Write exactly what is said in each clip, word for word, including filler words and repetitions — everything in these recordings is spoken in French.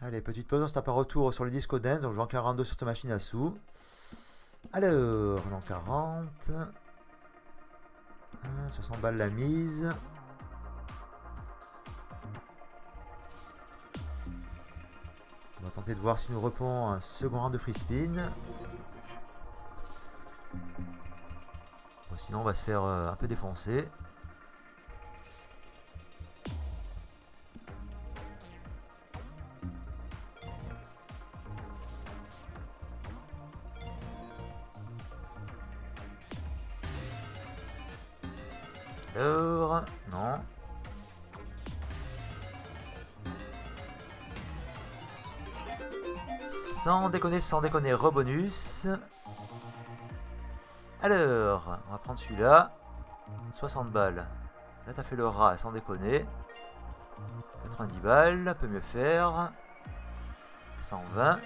Allez, petite pause, on se tape un retour sur le disco dance. Donc je vais en quarante-deux sur ta machine à sous. Alors, en quarante. soixante balles la mise. On va tenter de voir si nous repond un second round de free spin. Bon, sinon on va se faire euh, un peu défoncer. Alors, non. Sans déconner, sans déconner, rebonus. Alors, on va prendre celui-là. soixante balles. Là, t'as fait le rat, sans déconner. quatre-vingt-dix balles, peut mieux faire. cent vingt.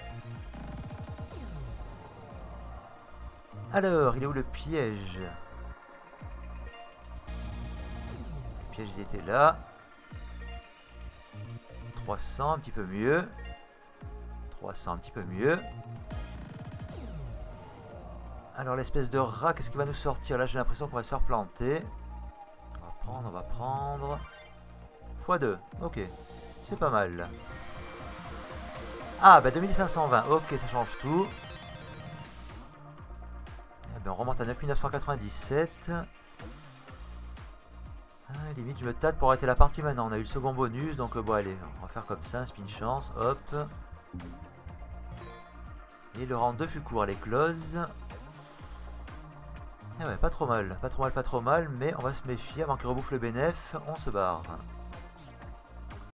Alors, il est où le piège? Le piège, il était là. trois cents, un petit peu mieux. trois cents, un petit peu mieux. Alors l'espèce de rat, qu'est-ce qui va nous sortir? Là j'ai l'impression qu'on va se faire planter. On va prendre, on va prendre. fois deux, ok. C'est pas mal. Ah bah deux mille cinq cent vingt, ok, ça change tout. Eh ben, on remonte à neuf mille neuf cent quatre-vingt-dix-sept. Ah, limite je me tâte pour arrêter la partie maintenant. On a eu le second bonus, donc euh, bon allez, on va faire comme ça, un spin chance, hop. Et le round deux fut court, elle est close. Eh ouais, pas trop mal, pas trop mal, pas trop mal, mais on va se méfier avant qu'il rebouffe le bénéf, on se barre.